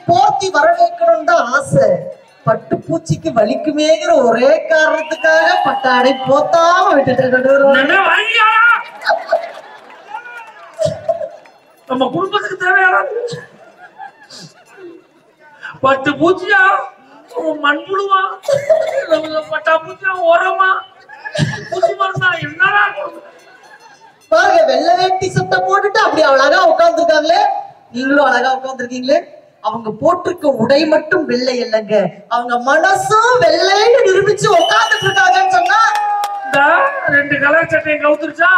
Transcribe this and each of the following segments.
போர்த்தி வரவேற்கணும் தான் ஆசை. பட்டு பூச்சிக்கு வலிக்குமேங்கிற ஒரே காரணத்துக்காக பட்டாடை போத்தாம விட்டுட்டு நம்ம குடும்பத்துக்கு தேவையான பட்டு பூச்சியா மண்புழுவா பட்டா பூச்சியா ஓரமா பூச்சி மருந்தா என்னடா பாருங்க, வெள்ளை வேட்டி சட்டை போட்டுட்டு அப்படி அழகா உட்கார்ந்துருக்காங்களே, நீங்களும் அழகா உட்கார்ந்துருக்கீங்களே. அவங்க போட்டிருக்க உடை மட்டும் வெள்ளை இல்லைங்க, அவங்க மனசும் வெள்ளைன்னு நிரூபிச்சு உட்கார்ந்துட்டு இருக்காங்கன்னு சொன்னா ரெண்டு கலர் சட்டையை கவுத்துருச்சா.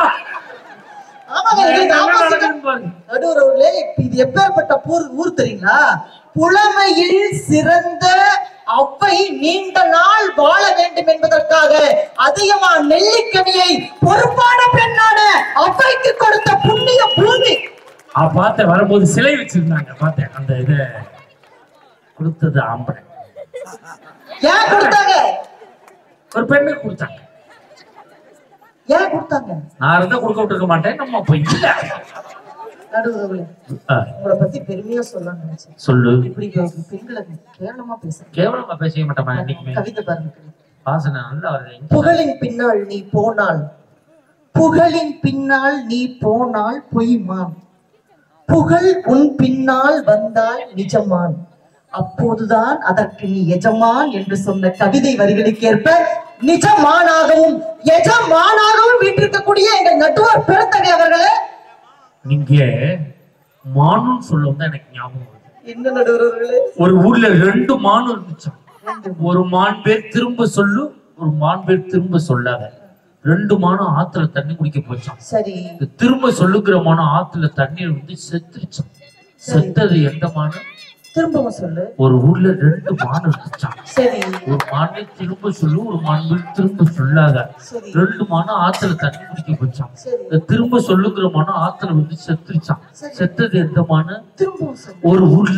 நடுவர்களே, இது எப்பேற்பட்ட ஊர் தெரியுங்களா? புலமையில் சிறந்த அவ்வை நீண்ட நாள் வாழ வேண்டும் என்பதற்காக அதிகமா நெல்லிக்கனியை பொறுப்பான பெண்ணான அவ்வைக்கு கொடுத்த புண்ணிய பூமி. பார்த்தேன், வரும்போது சிலை வச்சிருந்தாங்க பார்த்தேன். அந்த இதை கொடுத்தது ஆம்பளை. ஏன் கொடுத்தாங்க? ஒரு பெண்ணுக்கு கொடுத்தாங்க. ஏன் கொடுத்தாங்க? நான் இருந்தா கொடுக்க விட்டுருக்க மாட்டேன். நம்ம போய் இல்ல நடுவர்களே, உங்களை பத்தி பெருமையா சொல்லலாம் நினைச்சேன். சொல்லு. இப்படி பெண்களை கேவலமா பேச மாட்டேமா. இன்னைக்கு கவிதை பாருங்க, வாசனை நல்லா வருது. புகழின் பின்னால் நீ போனால், புகழின் பின்னால் நீ போனால் பொய்மான், புகழ் உன் பின்னால் வந்தால் நிஜமான், அப்போதுதான் அதற்கு நீ எஜமான் என்று சொன்ன கவிதை வரிகளுக்கேற்ப நிஜமானாகவும் எஜமானாகவும் வீட்டிருக்கக்கூடிய எங்கள் நடுவர் பெருந்தகை அவர்களே, நீங்க மானுன்னு சொல்லவும் தான் எனக்கு ஞாபகம் வருது. என்ன நடுவர்களே? ஒரு ஊர்ல 2 மான் இருந்துச்சாம். ஒரு மான் பேர் திரும்ப சொல்லு, ஒரு மான் பேர் திரும்ப சொல்லாத. 2 மானும் ஆத்துல தண்ணி குடிக்க போச்சான். சரி. திரும்ப சொல்லுகிற மானும் ஆத்துல தண்ணீர் வந்து செத்துருச்சான். செத்தது எந்த மானு? திரும்பவும் சொல்லு. ஒரு ஊர்ல 2 மான் இருந்துச்சான். சரி. ஒரு மான் திரும்ப சொல்லு, ஒரு மான் திரும்ப சொல்லாத. 2 மானும் ஆத்துல தண்ணி குடிக்க போச்சான். திரும்ப சொல்லுகிற மானும் ஆத்துல வந்து செத்துருச்சான். செத்தது எந்த மானு? திரும்பவும் சொல்லு. ஒரு ஊர்ல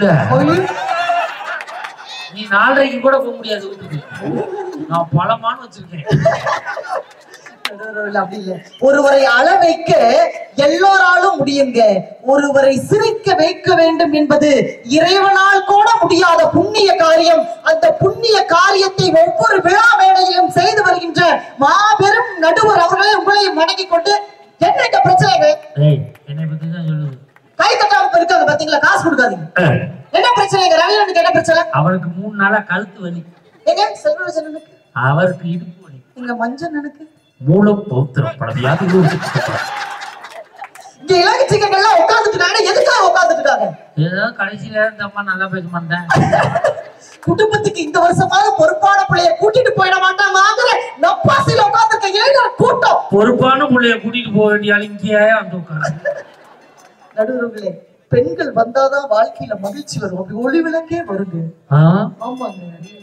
நீ 4:30 கூட போக முடியாது வீட்டுக்கு. நான் பல மான் வச்சிருக்கேன். அப்படி இல்ல, ஒருவரை அள வைக்க எல்லோராலும் முடியுங்க, ஒருவரை சிரிக்க வைக்க வேண்டும் என்பது இறைவனால் கூட முடியாத புண்ணிய காரியம். அந்த புண்ணிய காரியத்தை ஒவ்வொரு விழா வேளையிலும் செய்து வருகின்ற மாபெரும் நடுவர் அவர்களை உங்களையும் வணங்கிக் கொண்டு, என்ன பிரச்சனை? என்னை பத்தி தான் சொல்லுது. கை தட்டாம இருக்காங்க பாத்தீங்களா? காசு கொடுக்காதீங்க. என்ன பிரச்சனைங்க? ரவியனுக்கு என்ன பிரச்சனை? அவனுக்கு 3 நாளா கழுத்து வலி. எங்க செல்வராஜனுக்கு? அவருக்கு இடுப்பு வலி. இங்க மஞ்சள் எனக்கு மூலம் பௌத்திரம் படவியாது. இங்க இலக்கியங்கள்லாம் உட்கார்ந்துட்டு இருக்காங்க. எதுக்காக உட்கார்ந்துட்டு இருக்காங்க? ஏதோ கடைசியில இந்த அம்மா நல்லா பேச மாட்டேன். குடும்பத்துக்கு இந்த வருஷமாவது பொறுப்பான பிள்ளைய கூட்டிட்டு போயிட மாட்டாங்கிற நப்பாசில உட்கார்ந்துருக்க இளைஞர் கூட்டம். பொறுப்பான பிள்ளைய கூட்டிட்டு போக வேண்டிய இங்கேயே வந்து உட்கார்ந்து. நடுவர்களே, பெண்கள் வந்தாதான் வாழ்க்கையில மகிழ்ச்சி வரும். அப்படி ஒளி விளக்கே வருது. ஆமாங்க.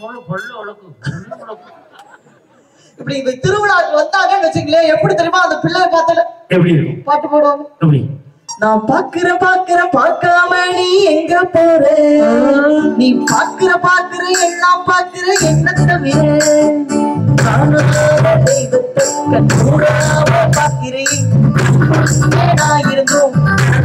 இப்படி திருவிழாக்கு வந்தாங்கன்னு வச்சுங்களேன், எப்படி தெரியுமா அந்த பிள்ளைய பார்த்து எப்படி இருக்கும்? பாட்டு போடுவாங்க. எப்படி? நான் பாக்குறேன் பார்க்காம நீ எங்க போற, நீ பாக்குற எல்லாம் பாக்குற என்ன தவிர, தெய்வத்தை கண்கூடாம பாக்கிறேன் இருந்தும்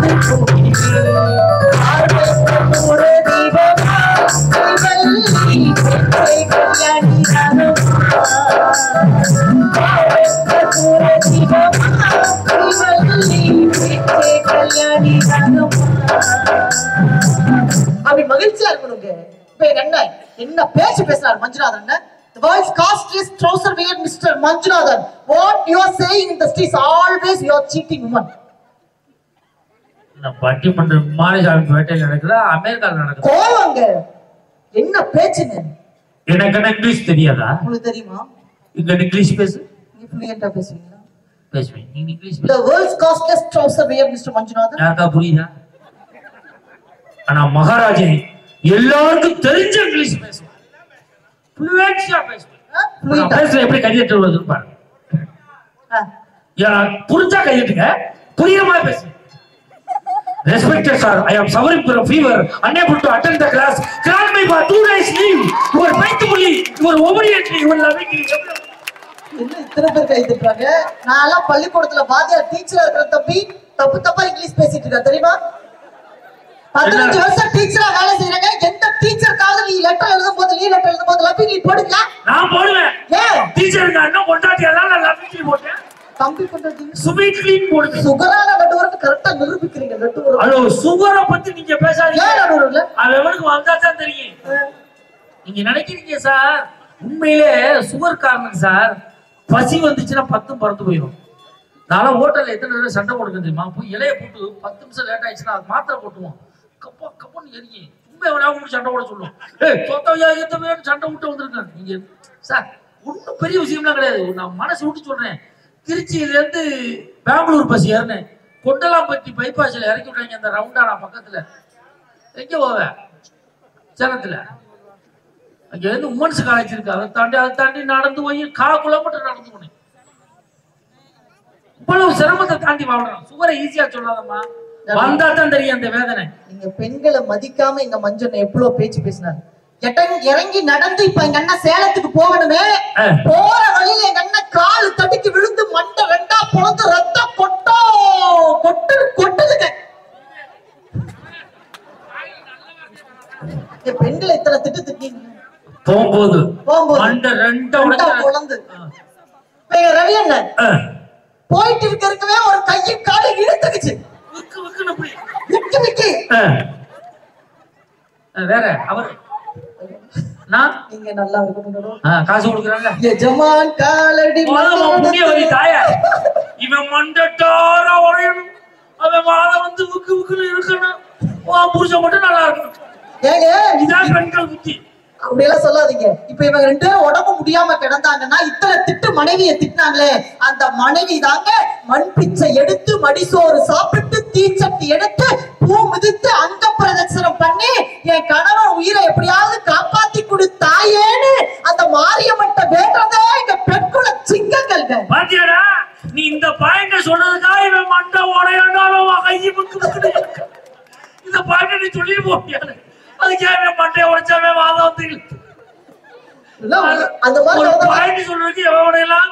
அப்படி மகிழ்ச்சியா இருக்கணுங்க. என்ன பேச்சு பேசுறாரு Manjunathan? The world's costliest trouser wearer, Mr. Manjunathan. What you are saying in the streets, always you are cheating woman. நான் பட்டிமன்ற மாநில வேட்டையில் நடக்குதா அமெரிக்காவில் நடக்குதா? கோவங்க. என்ன பேச்சுங்க? எனக்கு இங்கிலீஷ் தெரியாதா? உங்களுக்கு தெரியுமா? இங்க இங்கிலீஷ் பேசு. நீ ஃப்ளூயன்ட்டா பேசுவீங்களா? பேசுவேன். நீ English The world's costliest trouser wearer, Mr. Manjunathan. யாருக்கா புரியுதா? ஆனா மகாராஜே எல்லாருக்கும் தெரிஞ்ச இங்கிலீஷ் பேசுவேன். ஃப்ளூயன்ட்டா பேசுவேன். பேசுற எப்படி கையெழுத்து வருதுன்னு பாருங்க. புரிஞ்சா கையெழுத்துங்க, புரியுற மாதிரி பேசுங்க. Respected sir, I am suffering from fever, unable to attend the class. Grant me for 2 days leave. You are faithfully, you are obediently, you are lovingly. என்ன இத்தனை பேர் கை தட்டுறாங்க? நான் எல்லாம் பள்ளிக்கூடத்துல வாத்தியார் டீச்சரா இருக்கிற தம்பி தப்பா இங்கிலீஷ் பேசிட்டு இருக்கா தெரியுமா? 15 வருஷம் டீச்சரா வேலை செய்யறாங்க. எந்த கம்பி பண்றது ஸ்வீட்லி போடுங்க. சுகரான நடுவருக்கு கரெக்டா நிரூபிக்கிறீங்க. நடுவர் ஹலோ, சுகரை பத்தி நீங்க பேசாதீங்க. ஏன் நடுவர்ல அவன் எவனுக்கு வந்தா தான் தெரியும். நீங்க நினைக்கிறீங்க சார், உண்மையிலே சுகர் காரணம் சார். பசி வந்துச்சுன்னா 10 பறந்து போயிடும். நான் ஹோட்டல்ல எத்தனை தடவை சண்டை போடுறது தெரியுமா? போய் இலைய போட்டு 10 நிமிஷம் லேட் ஆயிடுச்சுன்னா அது மாத்திரை போட்டுவோம். கப்பா கப்பன்னு எரிக்கி உண்மை எவனாவது சண்டை போட சொல்லுவோம். சண்டை விட்டு வந்திருக்கேன். நீங்க சார் ஒன்றும் பெரிய விஷயம்லாம் கிடையாது. நான் மனசு விட்டு சொல்றேன். திருச்சியில இருந்து பெங்களூர் பஸ் ஏறினேன். கொண்டலாம்பட்டி பைபாஸ்ல இறக்கி விட்டாங்க. அந்த ரவுண்டானா பக்கத்துல எங்க போவேன் சேலத்துல. அங்க இருந்து உமன்ஸ் காலேஜ் இருக்கு. அதை தாண்டி நடந்து போய் 1/4 கிலோமீட்டர் நடந்து போனேன். இவ்வளவு சிரமத்தை தாண்டி வாழ்றோம். சுகரை ஈஸியா சொல்லாதம்மா, வந்தா தான் தெரியும் அந்த வேதனை. நீங்க பெண்களை மதிக்காம எங்க மஞ்சள் எவ்வளவு பேச்சு பேசினாரு. இறங்கி நடந்து இப்ப எங்க அண்ணன் சேலத்துக்கு போகணுமே. போற வழியில எங்க அண்ணன் கால் தடுக்கி விழுந்து மண்டை 2ஆ பொளந்து ரத்தம் கொட்டுதுங்க. பெண்களை இத்தனை திட்டீங்க. போகும்போது மண்டை 2ஆ பொளந்து ரவி அண்ணன் போயிட்டு இருக்கவே ஒரு கையும் காலை இழுத்துக்குச்சு. வேற அவர் நீங்க நல்லா இருக்கணும். காசு கொடுக்குறாங்க. எஜமான் காலடி தாயா இவன் மண்டட்டார உடையணும். அவன் மாதம் வந்து உக்கு உக்குன்னு இருக்கணும். புருஷன் மட்டும் நல்லா இருக்கணும். ஏங்க இதான் பெண்கள் புத்தி. அப்படியெல்லாம் சொல்லாதீங்க. இப்ப இவங்க 2 பேரும் உடம்பு முடியாம கிடந்தாங்கன்னா இத்தனை திட்டு மனைவியை திட்டினாங்களே, அந்த மனைவி தாங்க மண் பிச்சை எடுத்து மடிசோறு சாப்பிட்டு தீச்சட்டி எடுத்து பூ மிதித்து அங்க பிரதட்சணம் பண்ணி என் கணவன் உயிரை எப்படியாவது காப்பாத்தி கொடுத்தாயேன்னு அந்த மாரியம்மன்ட்ட வேண்டதே எங்க பெண்குல சிங்கங்கள். பாத்தியாடா, நீ இந்த பாயிண்ட சொன்னதுக்காக இவன் மண்டை உடையாண்டாலும் கையை முக்கு இந்த பாயிண்ட நீ சொல்லி போட்டியாது. அதுக்காக மண்டையை உடைச்சாவே வாதம் தெரியல. அந்த மாதிரி பாயிண்ட் சொல்றதுக்கு எவனையெல்லாம்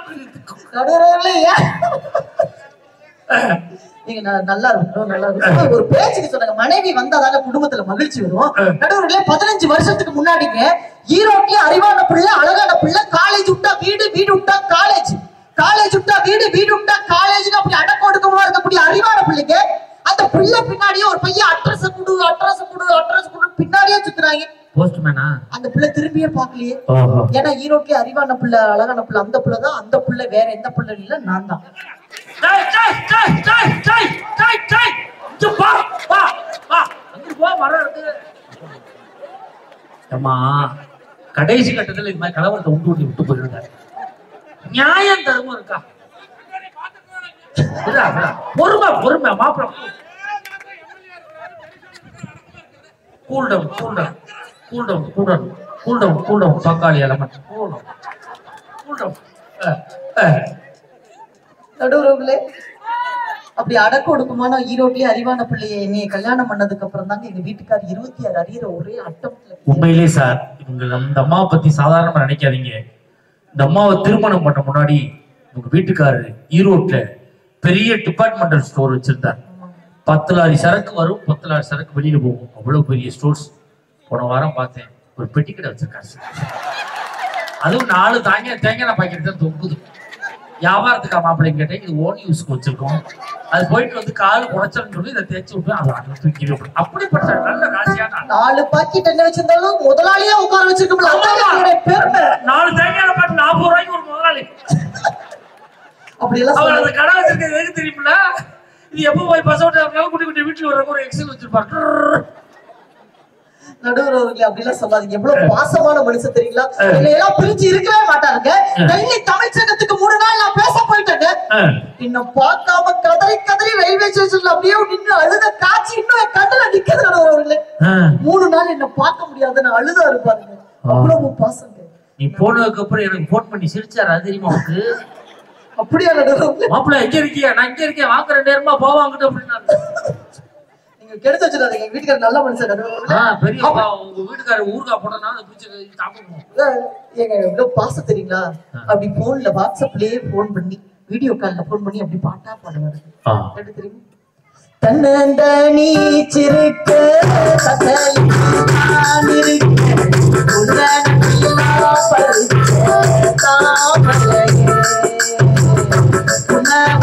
நீங்க நல்லா இருக்கணும், நல்லா இருக்கணும். ஒரு பேச்சுக்கு சொன்னாங்க, மனைவி வந்தாதால குடும்பத்துல மகிழ்ச்சி வரும். நடுவர்களே 15 வருஷத்துக்கு முன்னாடிங்க ஈரோட்லயே அறிவான பிள்ளை, அழகான பிள்ளை, காலேஜ் விட்டா வீடு, வீடு விட்டா காலேஜ், காலேஜ் விட்டா வீடு, வீடு விட்டா காலேஜ்னு அப்படி அடக்கொடுக்கமா இருக்கக்கூடிய அறிவான பிள்ளைங்க. அந்த பிள்ளை பின்னாடியே ஒரு பையன் அட்ரஸ் கொடு, அட்ரஸ் கொடு, அட்ரஸ் கொடு பின்னாடியே சுத்துறாங்க. போஸ்ட்மேனா? அந்த பிள்ளை திரும்பியே பாக்கலையே. ஏன்னா ஈரோட்லயே அறிவான பிள்ளை, அழகான பிள்ளை, அந்த பிள்ளை தான். அந்த பிள்ளை வேற எந்த பிள்ளை இல்ல, நான் தான். கடைசி கட்டத்துல இந்த மாதிரி கலவரத்தை விட்டு போயிருந்தாரு. நியாயம் தருமம் இருக்கா? பொறுமை பொறுமை மாப்பிள கூல்டம் கூல்டம் கூல்டம் கூல்டம் கூல்டம் கூல்டம் தக்காளி எலமெண்ட் கூல்டம் கூல்டம். நடுவுறவுகளே அப்படி அடக்க ஒடுக்குமான ஈரோட்லயே அறிவான பிள்ளையை என்னைய கல்யாணம் பண்ணதுக்கு அப்புறம் தாங்க எங்க வீட்டுக்கார் 26 அரியற ஒரே அட்டம்ல. உண்மையிலே சார், இவங்க இந்த அம்மாவை பத்தி சாதாரணமா நினைக்காதீங்க. இந்த அம்மாவை திருமணம் பண்ண முன்னாடி உங்க வீட்டுக்காரரு ஈரோட்ல பெரிய டிபார்ட்மெண்டல் ஸ்டோர் வச்சிருந்தார். 10 லாரி சரக்கு வரும், 10 லாரி சரக்கு வெளியில போகும். அவ்வளவு பெரிய ஸ்டோர்ஸ். போன வாரம் பார்த்தேன், ஒரு பெட்டி கடை வச்சிருக்காரு சார். அதுவும் 4 தேங்காய் பாக்கெட் தான் தொங்குது. வியாபாரத்துக்கா மாப்பிள்ளைங்க கேட்டேன், இது ஓன் யூஸ்க்கு வச்சிருக்கோம். அது போயிட்டு வந்து கால் குறைச்சல்னு சொல்லி இதை தேய்ச்சி விட்டு அதை தூக்கி அப்படிப்பட்ட நல்ல ராசியான 4 பாக்கெட் என்ன வச்சிருந்தாலும் முதலாளியா உட்கார வச்சிருக்கோம். 4 தேங்காய் பாட்டு 40 ரூபாய்க்கு ஒரு முதலாளி. அப்படி எல்லாம் அவர் அந்த கடை வச்சிருக்கிறது எதுக்கு தெரியுமில்ல? இது எப்போ போய் பசங்க குட்டி குட்டி வீட்டுல வர ஒரு எக்ஸல் வச்சிருப்பாரு. நடுவர்களே அப்படி எல்லாம் சொல்லாதீங்க. எவ்வளவு பாசமான மனுஷன் தெரியுங்களா? எல்லாம் பிரிச்சு இருக்கவே மாட்டாருங்க. டெல்லி தமிழ்ச்சங்கத்துக்கு 3 நாள் நான் பேச போயிட்டேங்க. இன்னும் பார்க்காம கதறி கதறி ரயில்வே ஸ்டேஷன்ல அப்படியே நின்று அழுத காட்சி இன்னும் என் கண்ணுல நிக்குது. நடுவர்களே 3 நாள் என்ன பார்க்க முடியாதுன்னு அழுதா இருப்பாருங்க. அவ்வளவு பாசங்க. நீ போனதுக்கு அப்புறம் எனக்கு போன் பண்ணி சிரிச்சாரு, அது தெரியுமா உனக்கு? அப்படியா நடுவர்களே? மாப்பிள்ள எங்க இருக்கியா? நான் இங்க இருக்கேன், வாங்க 2 நேரமா போவாங்கிட்ட அப்படின்னாரு. கெடுத்து வச்சிடாதீங்க. எங்க வீட்டுக்கார நல்ல மனுஷன். பெரியப்பா உங்க வீட்டுக்கார ஊர்கா போட்டனா அதை பிடிச்சி சாப்பிடணும். ஏங்க எவ்வளவு பாசம் தெரியுங்களா? அப்படி போன்ல வாட்ஸ்அப்லயே போன் பண்ணி, வீடியோ கால்ல போன் பண்ணி அப்படி பாட்டா பாடுவாரு. எப்படி தெரியும்? தன்னந்தனி சிறுக்க நான் இருக்க உன்ன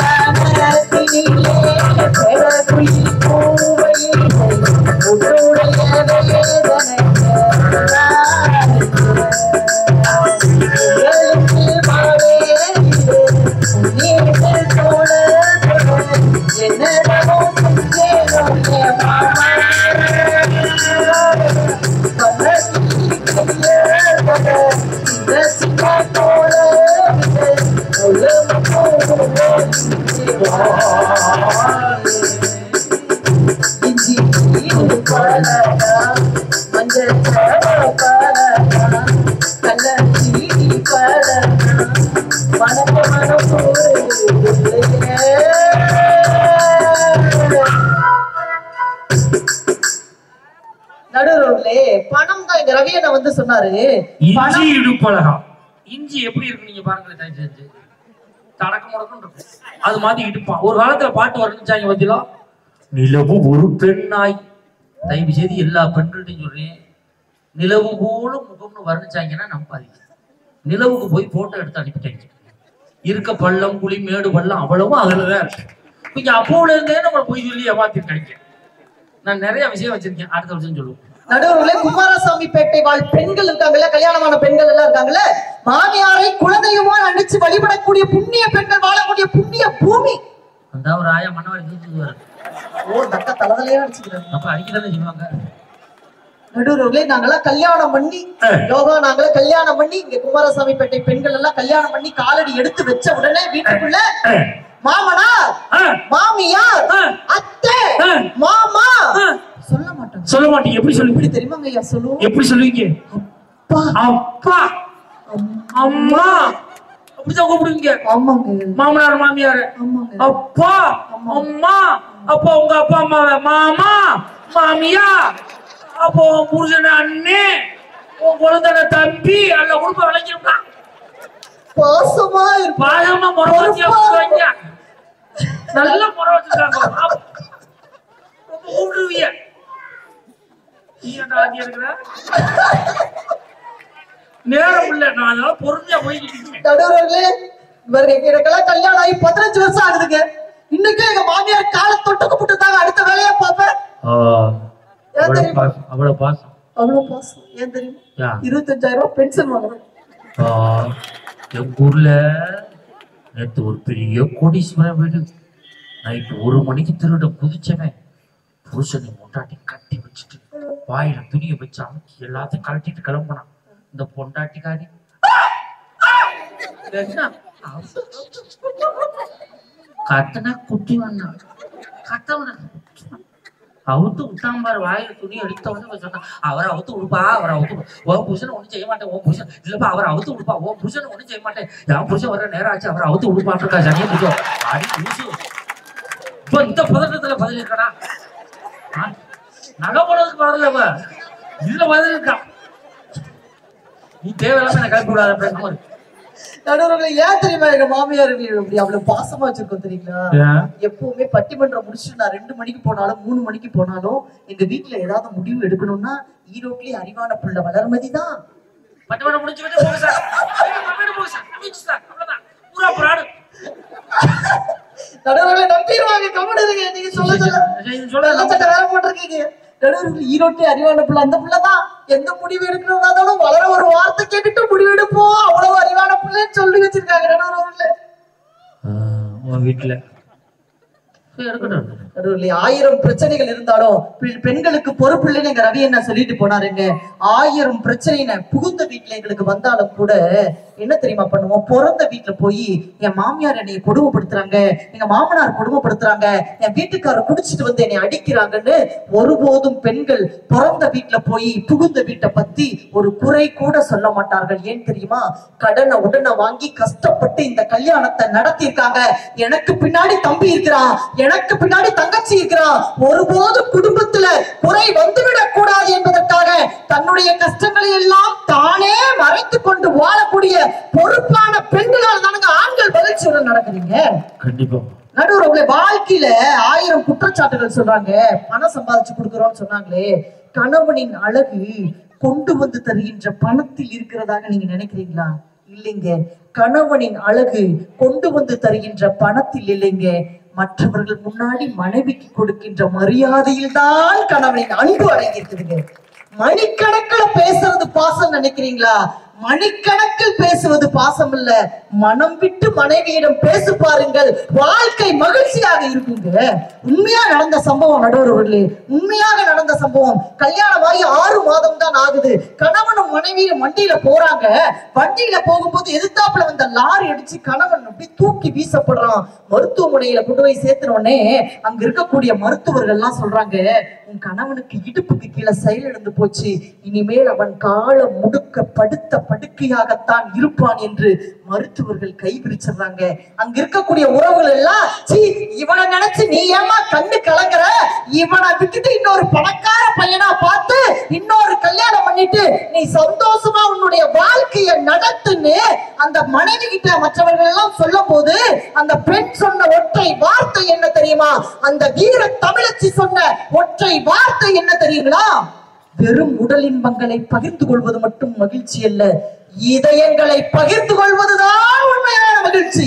நடுவுலே பணம் தான் எங்க ரவியண்ணா வந்து சொன்னாரு. இஞ்சி இடுப்பழகா. இஞ்சி எப்படி இருக்கு நீங்க பாருங்களேன். தயவு செஞ்சு தடக்க முடக்கம் இருக்கும். அது மாதிரி இடுப்பான். ஒரு காலத்துல பாட்டு வரணுச்சாங்க பத்திலா. நிலவு ஒரு பெண்ணாய். தயவு செய்து எல்லா பெண்கள்ட்டையும் சொல்றேன், நிலவு போல முகம்னு வர்ணிச்சாங்கன்னா நம்பாதீங்க. நிலவுக்கு போய் போட்டோ எடுத்து அனுப்பிட்டாங்க. இருக்க பள்ளம் குழி மேடு பள்ளம் அவ்வளவும் அதுலதான் இருக்கு. நீங்க அப்போல இருந்தே நம்ம போய் சொல்லி ஏமாத்திருக்காங்க. நான் நிறைய விஷயம் வச்சிருக்கேன், அடுத்த வருஷம் சொல்லுவோம். நடுவர்களே, குமாரசாமி பேட்டை வாழ் பெண்கள் இருக்காங்கல்ல, கல்யாணமான பெண்கள் எல்லாம் இருக்காங்கல்ல, மாமியாரை குலதெய்வமா நினைச்சு வழிபடக்கூடிய புண்ணிய பெண்கள் வாழக்கூடிய புண்ணிய பூமி. அந்த ஒரு ஆயா மன்னவாடி தூத்துவாரு. ஓ, தக்க தலதலையா அடிச்சுக்கிறாங்க. அப்ப அடிக்கதானே செய்வாங்க. நடுவர்களே, நாங்கெல்லாம் கல்யாணம் பண்ணி யோகா நாங்களாம் கல்யாணம் பண்ணி இங்க குமாரசாமி பேட்டை பெண்கள் எல்லாம் கல்யாணம் பண்ணி காலடி எடுத்து வச்ச உடனே வீட்டுக்குள்ள மாமனார் மாமியார் அத்தை மாமா சொல்ல மாட்டோம். சொல்ல மாட்டீங்க. எப்படி சொல்லுவீங்க தெரியுமாங்க ஐயா? சொல்லுவோம். எப்படி சொல்லுவீங்க? அப்பா அப்பா அம்மா அப்படிதான் கூப்பிடுவீங்க. ஆமாங்க. மாமனார் மாமியார் அப்பா அம்மா. அப்போ உங்க அப்பா அம்மாவை மாமா மாமியா, அப்போ புருஷன அண்ணே, உன் குழந்தை தம்பி அல்ல குடும்ப விளைஞ்சிருக்கா. பாசமா பாசமா முறை வச்சு வைங்க. நல்ல முறை வச்சிருக்காங்க. கூப்பிடுவீங்க. நேரம் இல்ல, நான் அதெல்லாம் பொறுமையா போய்கிட்டு. எனக்கெல்லாம் கல்யாணம் ஆகி 15 வருஷம் ஆகுதுங்க. இன்னைக்கு எங்க மாமியார் காலை தொட்டுக்கு போட்டுட்டாங்க. அடுத்த வேலையா பாப்பேன். அவ்வளவு பாசம். அவ்வளவு பாசம். ஏன் தெரியுமா? 25,000 ரூபாய் பென்ஷன் வாங்குறேன். எங்க ஊர்ல நேற்று ஒரு பெரிய கோடீஸ்வரன் வீடு. நைட்டு 1 மணிக்கு திருட குதிச்சவன் புருஷனை பொண்டாட்டி கட்டி வச்சுட்டு வாயில துணியை வச்சு அமைக்கி எல்லாத்தையும் கழட்டிட்டு கிளம்புனான். இந்த பொண்டாட்டிக்காரி கத்தனா குட்டி வந்தான். கத்தவன அவுத்து விட்டாம்பாரு. வாயில துணி எடுத்தவனே சொன்னா, அவரை அவுத்து விடுப்பா, அவரை அவுத்து உன் புருஷன் ஒண்ணும் செய்ய மாட்டேன். உன் புருஷன் இல்லப்பா, அவரை அவுத்து விடுப்பா, உன் புருஷன் ஒண்ணும் செய்ய மாட்டேன். என் புருஷன் வர நேரம் ஆச்சு, அவரை அவுத்து விடுப்பான் இருக்கா. சனியை புரியும் அடி புதுசு. இப்ப இந்த பதட்டத்துல பதில் இருக்கடா. நகை போனதுக்கு பதில் இல்ல பதில் இருக்கா. நீ தேவையில்லாம என்ன கிளப்பி விடாத. நடுவர்களை ஏன் தெரியுமா எங்க மாமியார் அப்படி அவ்வளவு பாசமா வச்சிருக்கோம் தெரியுங்களா? எப்பவுமே பட்டிமன்றம் முடிச்சுட்டு நான் 2 மணிக்கு போனாலும் 3 மணிக்கு போனாலும் எங்க வீட்டுல ஏதாவது முடிவு எடுக்கணும்னா ஈரோட்லயே அறிவான புள்ள வளர்மதிதான். பட்டிமன்றம் முடிச்சு விட்டு போங்க சார். நடுவர்களை நம்பிடுவாங்க. கம்முடுங்க. நீங்க சொல்ல வேற போட்டிருக்கீங்க. நடுவர்கள் ஈரோட்டே அறிவான புள்ள அந்த புள்ளதான். எந்த முடிவு எடுக்கணும் வளர ஒரு வார்த்தை கேட்டுட்டு முடிவு எடுப்போம். அவ்வளவு அறிவான புள்ளன்னு சொல்லி வச்சிருக்காங்க நடுவர்கள. வீட்டுல 1000 பிரச்சனைகள் இருந்தாலும் பெண்களுக்கு பொறுப்பு இல்லைன்னு எங்க ரவி என்ன சொல்லிட்டு போனாருங்க. 1000 பிரச்சனை புகுந்த வீட்டுல எங்களுக்கு வந்தாலும் கூட என்ன தெரியுமா பண்ணுவோம்? பிறந்த வீட்டுல போய் என் மாமியார் என்னை கொடுமைப்படுத்துறாங்க, எங்க மாமனார் கொடுமைப்படுத்துறாங்க, என் வீட்டுக்காரர் குடிச்சிட்டு வந்து என்னை அடிக்கிறாங்கன்னு ஒருபோதும் பெண்கள் பிறந்த வீட்டுல போய் புகுந்த வீட்டை பத்தி ஒரு குறை கூட சொல்ல மாட்டார்கள். ஏன் தெரியுமா? கடனை உடனே வாங்கி கஷ்டப்பட்டு இந்த கல்யாணத்தை நடத்தியிருக்காங்க. எனக்கு பின்னாடி தம்பி இருக்கிறான், எனக்கு பின்னாடி தங்கச்சி இருக்கிறான். ஒருபோதும் குடும்பத்துல குறை வந்துவிடக் கூடாது என்பதற்காக தன்னுடைய கஷ்டங்களை எல்லாம் தானே மறைத்துக் கொண்டு வாழக்கூடிய பொறுப்பான பெண்களால் தானுங்க ஆண்கள் மகிழ்ச்சியுடன் நடக்குறீங்க. கண்டிப்பா நடுவர்களே, வாழ்க்கையில 1000 குற்றச்சாட்டுகள் சொல்றாங்க. பணம் சம்பாதிச்சு கொடுக்கிறோம்னு சொன்னாங்களே, கணவனின் அழகு கொண்டு வந்து தருகின்ற பணத்தில் இருக்கிறதாக நீங்க நினைக்கிறீங்களா? இல்லைங்க. கணவனின் அழகு கொண்டு வந்து தருகின்ற பணத்தில் இல்லைங்க, மற்றவர்கள் முன்னாடி மனைவிக்கு கொடுக்கின்ற மரியாதையில் தான் கணவனின் அன்பு அடங்கி இருக்குதுங்க. மணிக்கணக்கில் பேசுறது பாசம் நினைக்கிறீங்களா? மணிக்கணக்கில் பேசுவது பாசம் இல்ல. மனம் விட்டு மனைவியிடம் பேசு பாருங்கள், வாழ்க்கை மகிழ்ச்சியாக இருக்குங்க. உண்மையா நடந்த சம்பவம் நடுவர்களே, உண்மையாக நடந்த சம்பவம். கல்யாணமாகி 6 மாதம் தான் ஆகுது. ஆகுது. கணவனும் மனைவியும் வண்டியில போறாங்க. வண்டியில போகும்போது எதிர்த்தாப்புல வந்த லாரி அடிச்சு கணவன் அப்படி தூக்கி வீசப்படுறான். மருத்துவமனையில கொண்டு போய் சேர்த்துன உடனே அங்க இருக்கக்கூடிய மருத்துவர்கள் எல்லாம் சொல்றாங்க, உன் கணவனுக்கு இடுப்புக்கு கீழே செயலிழந்து போச்சு, இனிமேல் அவன் காலம் முடுக்க படுத்த படுக்கையாகத்தான் இருப்பான் என்று மருத்துவர்கள் கைவிரிச்சிடுறாங்க. அங்க இருக்கக்கூடிய உறவுகள் எல்லாம், சீ இவனை நினைச்சு நீ ஏமா கண்ணு கலங்குற, இவனை விட்டுட்டு இன்னொரு பணக்கார பையனா பார்த்து இன்னொரு கல்யாணம் பண்ணிட்டு நீ சந்தோஷமா உன்னுடைய வாழ்க்கையை நடத்துன்னு அந்த மனைவி கிட்ட மற்றவர்கள் எல்லாம் சொல்லும் போது அந்த பெண் சொன்ன ஒற்றை வார்த்தை என்ன தெரியுமா? அந்த வீர தமிழச்சி சொன்ன ஒற்றை வார்த்தை என்ன தெரியுங்களா? வெறும் உடல் இன்பங்களை பகிர்ந்து கொள்வது மட்டும் மகிழ்ச்சி அல்ல, இதயங்களை பகிர்ந்து கொள்வதுதான் உண்மையான மகிழ்ச்சி.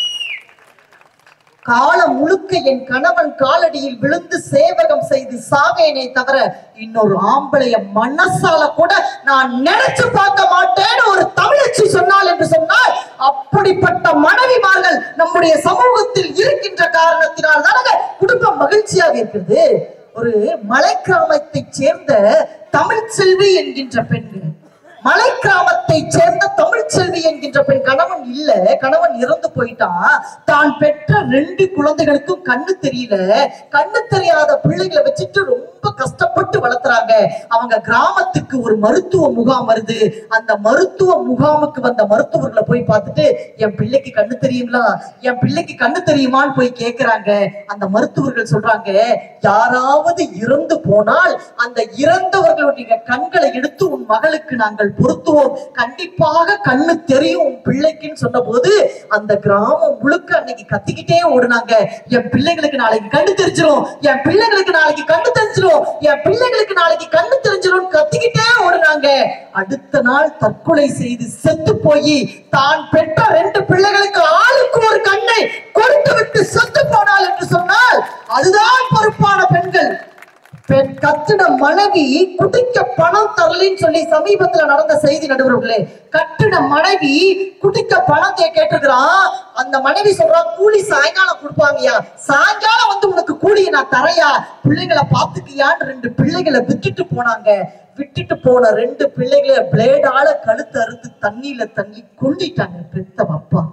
காலம் முழுக்க என் கணவன் காலடியில் விழுந்து சேவகம் செய்து சாவேனே தவிர இன்னொரு ஆம்பளைய மனசால கூட நான் நினைச்சு பார்க்க மாட்டேன்னு ஒரு தமிழச்சி சொன்னால் என்று சொன்னால், அப்படிப்பட்ட மனைவிமார்கள் நம்முடைய சமூகத்தில் இருக்கின்ற காரணத்தினால் தானே குடும்பம் மகிழ்ச்சியாக இருக்கிறது. ஒரு மலை கிராமத்தை சேர்ந்த தமிழ்ச்செல்வி என்கின்ற பெண்கள், மலை கிராமத்தை சேர்ந்த தமிழ்ச்செல்வி என்கின்ற பெண், கணவன் இல்ல, கணவன் இறந்து போயிட்டான். தான் பெற்ற 2 குழந்தைகளுக்கும் கண்ணு தெரியல. கண்ணு தெரியாத பிள்ளைகளை வச்சுட்டு ரொம்ப கஷ்டப்பட்டு வளர்த்துறாங்க. அவங்க கிராமத்துக்கு ஒரு மருத்துவ முகாம் வருது. அந்த மருத்துவ முகாமுக்கு வந்த மருத்துவர்களை போய் பார்த்துட்டு, என் பிள்ளைக்கு கண்ணு தெரியுங்களா, என் பிள்ளைக்கு கண்ணு தெரியுமான்னு போய் கேட்கிறாங்க. அந்த மருத்துவர்கள் சொல்றாங்க, யாராவது இறந்து போனால் அந்த இறந்தவர்களுடைய கண்களை எடுத்து உன் மகளுக்கு நாங்கள் பொருத்துவோம், கண்டிப்பாக கண்ணு தெரியும் உன் பிள்ளைக்குன்னு சொன்ன போது அந்த கிராமம் முழுக்க அன்னைக்கு கத்திக்கிட்டே ஓடுனாங்க, என் பிள்ளைங்களுக்கு நாளைக்கு கண்ணு தெரிஞ்சிடும், என் பிள்ளைங்களுக்கு நாளைக்கு கண்ணு தெரிஞ்சிடும், என் பிள்ளைங்களுக்கு நாளைக்கு கண்ணு தெரிஞ்சிடும் கத்திக்கிட்டே ஓடுனாங்க. அடுத்த நாள் தற்கொலை செய்து செத்து போய் தான் பெற்ற 2 பிள்ளைகளுக்கு ஆளுக்கு ஒரு கண்ணை கொடுத்து விட்டு செத்து போனாள் என்று சொன்னால் அதுதான் பொறுப்பான பெண்கள். கட்டின மனைவி குடிக்க பணம் தரலின்னு சொல்லி சமீபத்துல நடந்த செய்தி நடுவர்களே, கட்டின மனைவி குடிக்க பணத்தை கேட்டிருக்கிறான். அந்த மனைவி சொல்றான், கூலி சாயங்காலம் கொடுப்பாங்கயா, சாயங்காலம் வந்து உனக்கு கூலியை நான் தரையா, பிள்ளைகளை பாத்துக்கியான்னு 2 பிள்ளைகளை விட்டுட்டு போனாங்க. விட்டுட்டு போன 2 பிள்ளைகளை பிளேடால கழுத்து அறுத்து தண்ணியில தண்ணி கொண்டிட்டாங்க பெத்த அப்பா.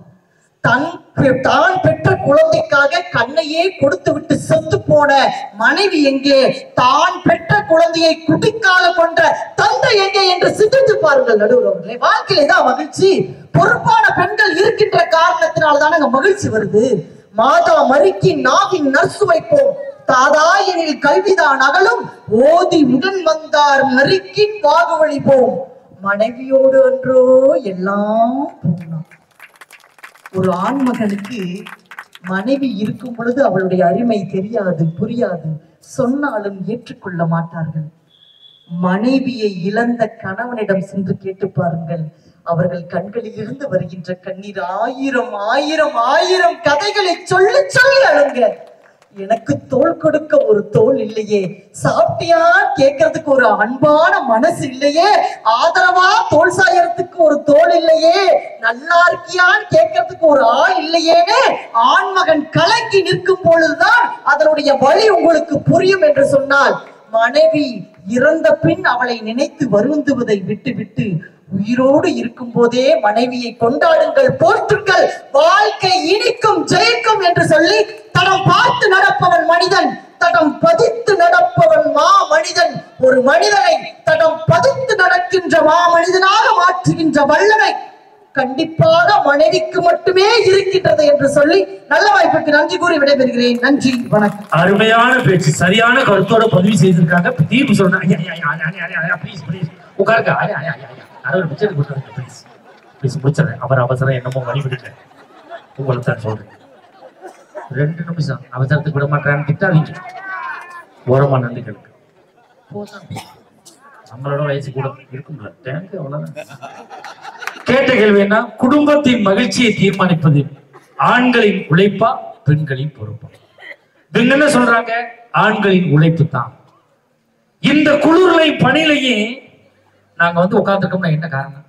தான் பெற்ற குழந்தைக்காக கண்ணையே கொடுத்து விட்டு செத்து போன மனைவி எங்கே, தான் பெற்ற குழந்தையை குடிக்கால கொண்ட தந்தை எங்கே என்று சிந்தித்து பாருங்கள் நடுவர்களே. வாழ்க்கையில தான் மகிழ்ச்சி. பொறுப்பான பெண்கள் இருக்கின்ற காரணத்தினால்தான் மகிழ்ச்சி வருது. மாதா மறுக்கி நாவின் நர்சு வைப்போம், தாதாயனில் கல்விதான் அகலும், ஓதி உடன் வந்தார் மறுக்கின் வாகுவழிப்போம், மனைவியோடு அன்றோ எல்லாம் போனோம். ஒரு ஆண்மகனுக்கு மனைவி இருக்கும் பொழுது அவளுடைய அருமை தெரியாது, புரியாது, சொன்னாலும் ஏற்றுக்கொள்ள மாட்டார்கள். மனைவியை இழந்த கணவனிடம் சென்று கேட்டு பாருங்கள், அவர்கள் கண்களில் இருந்து வருகின்ற கண்ணீர் 1000 கதைகளை சொல்லி சொல்லி அழுங்க. எனக்கு தோள் கொடுக்க ஒரு தோள் இல்லையே, சாப்பிட்டியா கேட்கறதுக்கு ஒரு அன்பான மனசு இல்லையே, ஆதரவா தோல் சாயறதுக்கு ஒரு தோள் இல்லையே, நல்லா இருக்கியான்னு கேட்கறதுக்கு ஒரு ஆள் இல்லையேன்னு ஆண்மகன் கலங்கி நிற்கும் பொழுதுதான் அதனுடைய வழி உங்களுக்கு புரியும் என்று சொன்னால், மனைவி இறந்த பின் அவளை நினைத்து வருந்துவதை விட்டு உயிரோடு இருக்கும் போதே மனைவியை கொண்டாடுங்கள், போற்றுங்கள், வாழ்க்கை இனிக்கும் ஜெயிக்கும் என்று சொல்லி தடம் பார்த்து நடப்பவன் மனிதன், தடம் பதித்து நடப்பவன் மா மனிதன். ஒரு மனிதனை தடம் பதித்து நடக்கின்ற மா மனிதனாக மாற்றுகின்ற வல்லமை கண்டிப்பாக மனைவிக்கு மட்டுமே இருக்கின்றது என்று சொல்லி நல்ல வாய்ப்புக்கு நன்றி கூறி விடைபெறுகிறேன். நன்றி, வணக்கம். அருமையான பேச்சு, சரியான கருத்தோட பதிவு செய்திருக்காங்க. தீர்ப்பு சொல்றேன், உட்காருங்க, முடிச்சிடறேன். அவர் அவசரம் என்னமோ வழிபடுங்க, உங்களை தான் சொல்றேன். 2 நிமிஷம் அவசரத்துக்கு விட மாட்டேன்னு திட்டாதீங்க, ஓரமா நன்றிகளுக்கு நம்மளோட வயசு கூட இருக்கும்ல. கேட்ட கேள்வி என்ன, குடும்பத்தின் மகிழ்ச்சியை தீர்மானிப்பது ஆண்களின் உழைப்பா பெண்களின் பொறுப்பா? இவங்க என்ன சொல்றாங்க, ஆண்களின் உழைப்பு தான். இந்த குளிர்லை பணியிலேயே நாங்க வந்து உட்கார்ந்துருக்கோம்னா என்ன காரணம்?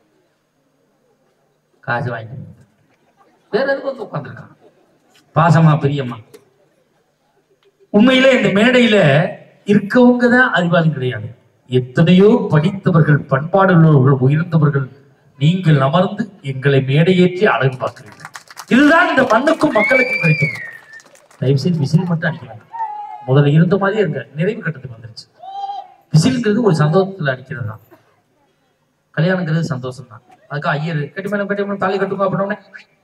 காசு வாங்கி வேற எதுக்கு வந்து உட்கார்ந்துருக்காங்க? பாசமா பிரியமா? உண்மையிலே இந்த மேடையில இருக்கவங்க தான் அறிவாளி கிடையாது, எத்தனையோ படித்தவர்கள், பண்பாடுள்ளவர்கள், உயர்ந்தவர்கள் நீங்கள் அமர்ந்து எங்களை மேடையேற்றி அழகு பார்க்கிறீர்கள். இதுதான் இந்த மண்ணுக்கும் மக்களுக்கும் கிடைத்தது. தயவு செய்து விசில் மட்டும் அடிக்கிறாங்க. முதல்ல இருந்த மாதிரியே இருங்க. நிறைவு கட்டத்துக்கு வந்துருச்சு. விசில்ங்கிறது ஒரு சந்தோஷத்துல அடிக்கிறது தான். கல்யாணங்கிறது சந்தோஷம் தான். அதுக்கு ஐயர் கட்டி மேடம் தாலி கட்டுங்க அப்படின்னோடனே